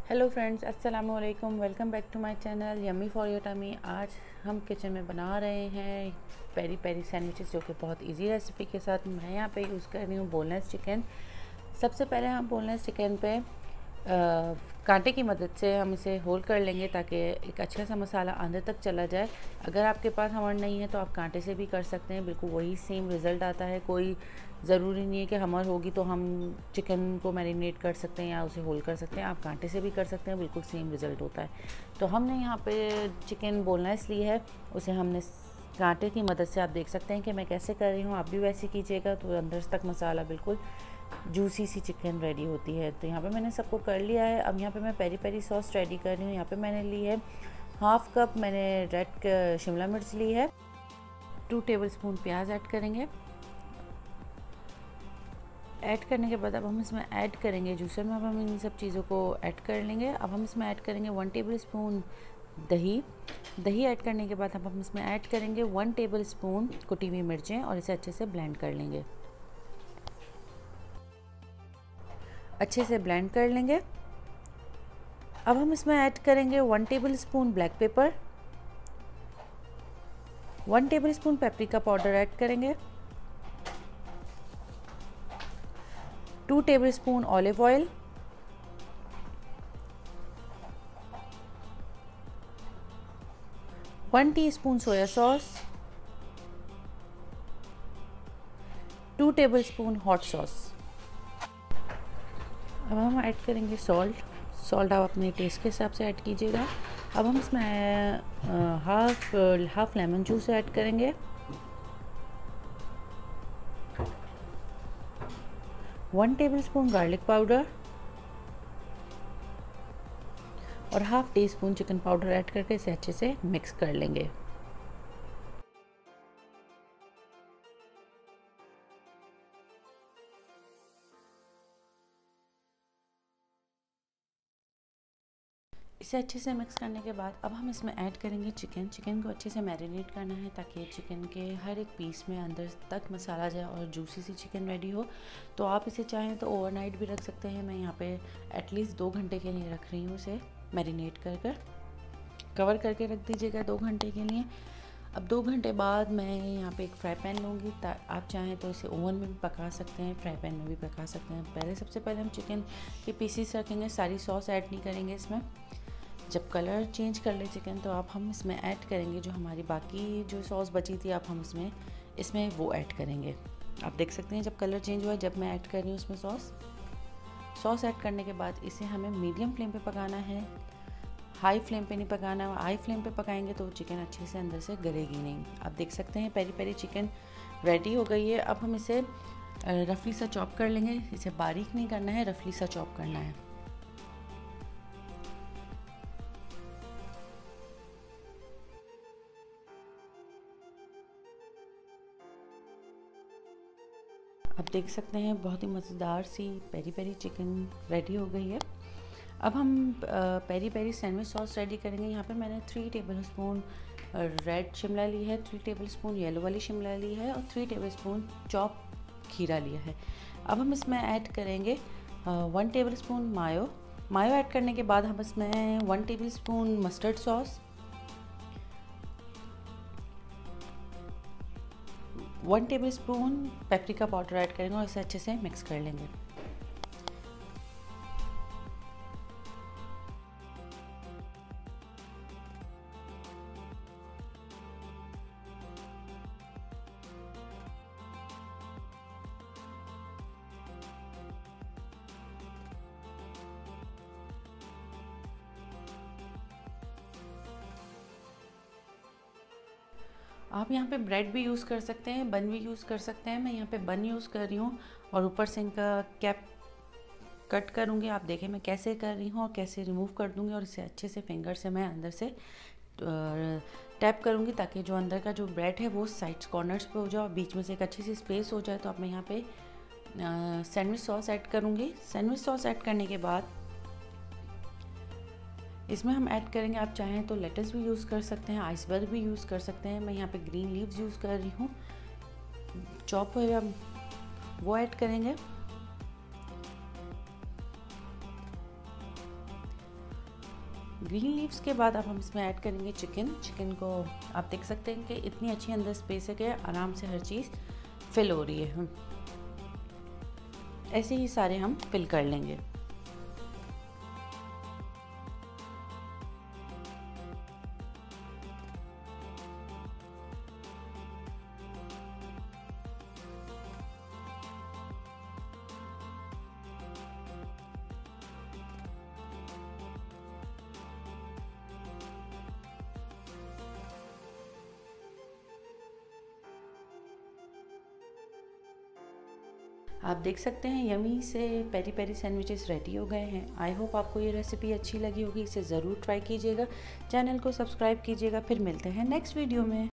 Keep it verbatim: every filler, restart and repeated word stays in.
Hello friends, अस्सलाम वालेकुम। Welcome back to my channel yummy for your tummy. आज हम किचन में बना रहे हैं पेरी पेरी सैंडविचेस, जो कि बहुत इजी रेसिपी के साथ। मैं यहाँ पे यूज़ कर रही हूँ बोनलेस चिकन। सबसे पहले हम बोनलेस चिकन पे आ, कांटे की मदद से हम इसे होल कर लेंगे ताकि एक अच्छा सा मसाला अंदर तक चला जाए। अगर आपके पास हमर नहीं है तो आप कांटे से भी कर सकते हैं, बिल्कुल वही सेम रिज़ल्ट आता है। कोई ज़रूरी नहीं है कि हमर होगी तो हम चिकन को मैरिनेट कर सकते हैं या उसे होल कर सकते हैं। आप कांटे से भी कर सकते हैं, बिल्कुल सेम रिज़ल्ट होता है। तो हमने यहाँ पे चिकन बोनलेस ली है, उसे हमने कांटे की मदद से, आप देख सकते हैं कि मैं कैसे कर रही हूँ, आप भी वैसे कीजिएगा तो अंदर तक मसाला बिल्कुल जूसी सी चिकन रेडी होती है। तो यहाँ पे मैंने सबको कर लिया है। अब यहाँ पे मैं पेरी पेरी सॉस रेडी कर रही हूँ। यहाँ पे मैंने ली है हाफ कप मैंने रेड शिमला मिर्च ली है। टू टेबल स्पून प्याज ऐड करेंगे। ऐड करने के बाद अब हम इसमें ऐड करेंगे जूसर में। अब हम इन सब चीज़ों को ऐड कर लेंगे। अब हम इसमें ऐड करेंगे वन टेबल स्पून दही। दही ऐड करने के बाद अब हम इसमें ऐड करेंगे वन टेबल स्पून कुटी हुई मिर्चें और इसे अच्छे से ब्लेंड कर लेंगे। अच्छे से ब्लेंड कर लेंगे। अब हम इसमें ऐड करेंगे one tablespoon black pepper, one tablespoon paprika powder add करेंगे, two tablespoon olive oil, one teaspoon soya sauce, two tablespoon hot sauce. अब हम ऐड करेंगे सॉल्ट। सॉल्ट आप अपने टेस्ट के हिसाब से ऐड कीजिएगा। अब हम इसमें half half lemon juice add करेंगे, one tablespoon garlic powder और half teaspoon chicken powder add करके इसे अच्छे से मिक्स कर लेंगे। इसे अच्छे से मिक्स करने के बाद अब हम इसमें ऐड करेंगे चिकन। चिकन को अच्छे से मैरिनेट करना है ताकि चिकन के हर एक पीस में अंदर तक मसाला जाए और जूसी सी चिकन रेडी हो। तो आप इसे चाहें तो ओवरनाइट भी रख सकते हैं। मैं यहाँ पे एटलीस्ट दो घंटे के लिए रख रही हूँ इसे मैरिनेट कर कर। कवर करके रख दीजिएगा दो घंटे के लिए। अब दो घंटे बाद मैं यहाँ पे एक फ्राई पैन लूँगी। आप चाहें तो इसे ओवन में भी पका सकते हैं, फ्राई पैन में भी पका सकते हैं। पहले सबसे पहले हम चिकन के पीसीस रखेंगे, सारी सॉस ऐड नहीं करेंगे इसमें। जब कलर चेंज कर ले चिकन तो आप हम इसमें ऐड करेंगे जो हमारी बाकी जो सॉस बची थी, आप हम इसमें इसमें वो ऐड करेंगे। आप देख सकते हैं जब कलर चेंज हुआ, जब मैं ऐड कर रही हूँ उसमें सॉस सॉस ऐड करने के बाद इसे हमें मीडियम फ्लेम पे पकाना है, हाई फ्लेम पे नहीं पकाना है। हाई फ्लेम पे पकाएंगे तो चिकन अच्छे से अंदर से गलेगी नहीं। आप देख सकते हैं पेरी पेरी चिकन रेडी हो गई है। अब हम इसे रफली सा चॉप कर लेंगे। इसे बारीक नहीं करना है, रफली सा चॉप करना है। आप देख सकते हैं बहुत ही मज़ेदार सी पेरी पेरी चिकन रेडी हो गई है। अब हम peri peri sandwich sauce ready करेंगे। यहाँ पे मैंने थ्री टेबल स्पून रेड शिमला ली है, थ्री टेबल स्पून येलो वाली शिमला ली है और थ्री टेबल स्पून चॉप खीरा लिया है। अब हम इसमें ऐड करेंगे one tablespoon mayo. Mayo add करने के बाद हम इसमें one tablespoon mustard sauce, one tablespoon paprika powder add करेंगे और इसे अच्छे से मिक्स कर लेंगे। आप यहाँ पे ब्रेड भी यूज़ कर सकते हैं, बन भी यूज़ कर सकते हैं। मैं यहाँ पे बन यूज़ कर रही हूँ और ऊपर से इनका कैप कट करूँगी। आप देखें मैं कैसे कर रही हूँ और कैसे रिमूव कर दूँगी और इसे अच्छे से फिंगर से मैं अंदर से टैप करूँगी ताकि जो अंदर का जो ब्रेड है वो साइड्स कॉर्नर्स पे हो जाए और बीच में से एक अच्छी सी स्पेस हो जाए। तो अब मैं यहाँ पे सैंडविच सॉस ऐड करूँगी। सैंडविच सॉस ऐड करने के बाद इसमें हम ऐड करेंगे, आप चाहें तो लेटस भी यूज़ कर सकते हैं, आइसबर्ग भी यूज़ कर सकते हैं। मैं यहाँ पे ग्रीन लीव्स यूज़ कर रही हूँ, चॉप हुए वो ऐड करेंगे। ग्रीन लीव्स के बाद अब हम इसमें ऐड करेंगे चिकन। चिकन को आप देख सकते हैं कि इतनी अच्छी अंदर स्पेस है कि आराम से हर चीज़ फिल हो रही है। हम ऐसे ही सारे हम फिल कर लेंगे। आप देख सकते हैं यमी से पेरी पेरी सैंडविचेस रेडी हो गए हैं। आई होप आपको ये रेसिपी अच्छी लगी होगी। इसे ज़रूर ट्राई कीजिएगा, चैनल को सब्सक्राइब कीजिएगा। फिर मिलते हैं नेक्स्ट वीडियो में।